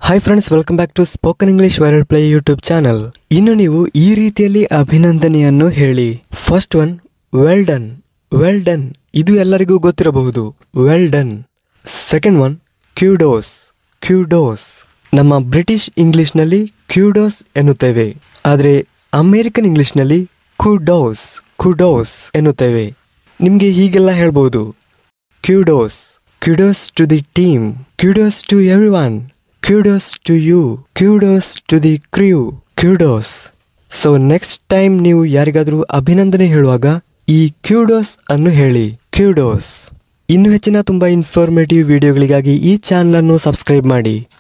Hi friends, welcome back to spoken English viral play YouTube channel. ಇನ್ನು ನೀವು ಈ ರೀತಿಯಲ್ಲಿ ಅಭಿನಂದನೆಯನ್ನು ಹೇಳಿ. First one, well done. Well done ಇದು ಎಲ್ಲರಿಗೂ ಗೊತ್ತಿರಬಹುದು. Well done. Second one, kudos. Kudos. ನಮ್ಮ ಬ್ರಿಟಿಷ್ ಇಂಗ್ಲಿಷ್ನಲ್ಲಿ ಕ್ಯೂಡೋಸ್ ಎನ್ನುತ್ತೇವೆ, ಆದರೆ ಅಮೇರಿಕನ್ ಇಂಗ್ಲಿಷ್ನಲ್ಲಿ ಕುಡೋಸ್ ಕುಡೋಸ್ ಎನ್ನುತ್ತೇವೆ. ನಿಮಗೆ ಹೀಗೆಲ್ಲ ಹೇಳ್ಬೋದು: kudos. Kudos to the team. Kudos to everyone. Kudos to you. Kudos to the crew. Kudos. So next time ನೀವು ಯಾರಿಗಾದರೂ ಅಭಿನಂದನೆ ಹೇಳುವಾಗ ಈ ಕ್ಯೂಡೋಸ್ ಅನ್ನು ಹೇಳಿ. ಕ್ಯೂಡೋಸ್. ಇನ್ನೂ ಹೆಚ್ಚಿನ ತುಂಬ ಇನ್ಫಾರ್ಮೇಟಿವ್ ವಿಡಿಯೋಗಳಿಗಾಗಿ ಈ ಚಾನಲ್ ಅನ್ನು ಸಬ್ಸ್ಕ್ರೈಬ್ ಮಾಡಿ.